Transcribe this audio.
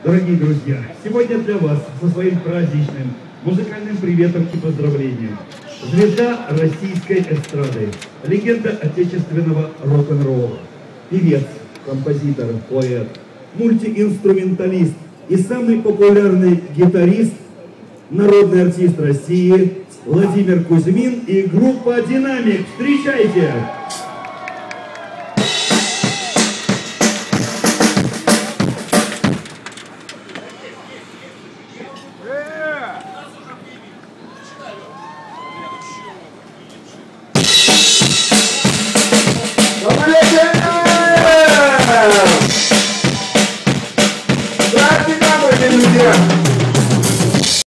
Дорогие друзья, сегодня для вас со своим праздничным музыкальным приветом и поздравлением звезда российской эстрады, легенда отечественного рок-н-ролла, певец, композитор, поэт, мультиинструменталист и самый популярный гитарист, народный артист России Владимир Кузьмин и группа «Динамик». Встречайте!